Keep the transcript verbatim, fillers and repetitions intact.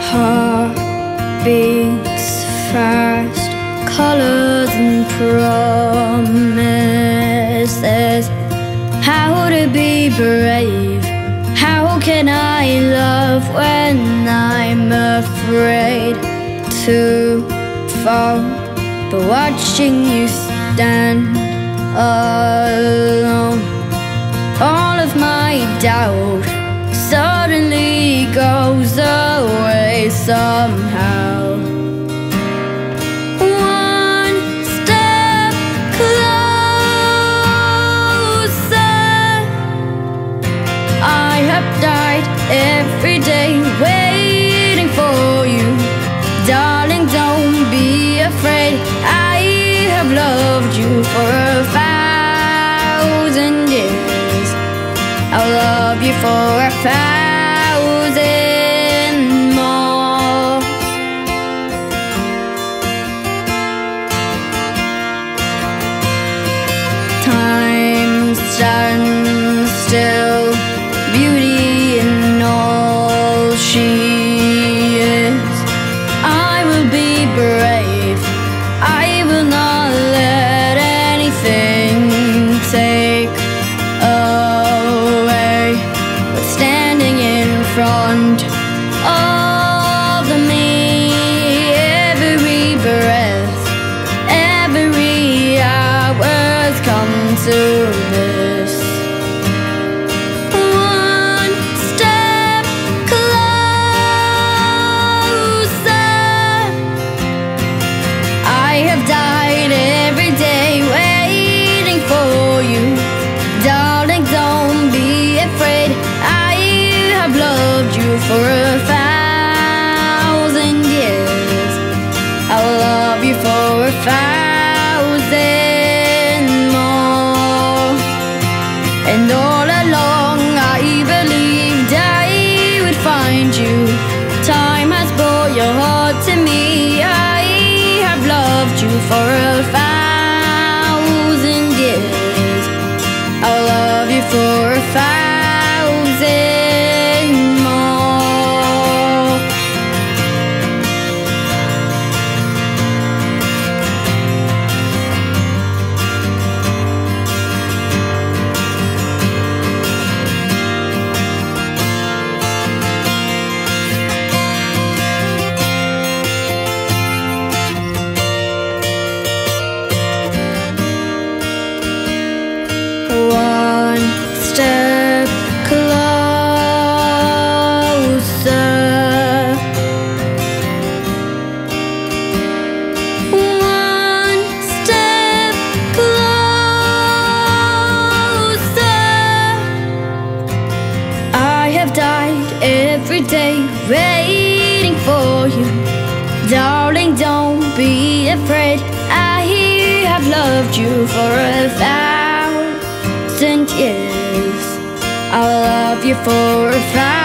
heart beats fast, colors and promises. How to be brave? How can I love when I'm afraid to fall? But watching you stand alone, all of my doubt suddenly goes away somehow. One step closer, I have died every day waiting for you. Darling, don't be afraid, I have loved you for a thousand years. I'll love you for a thousand more. Time stands still, beauty in all she is. I will be brave, I will not let anything take away what's standing in front of me. Every breath, every hour's come to this. One step closer, I have died every day waiting for you. Darling, don't be afraid, I have loved you for a thousand years. I will love you for a thousand more. And all along I believed I would find you. Time has brought your heart to me. I have loved you for a thousand years. I'll love you for a thousand more. One step closer, one step closer. I have died every day waiting for you. Darling, don't be afraid, I have loved you for a thousand years. I'll love you for a thousand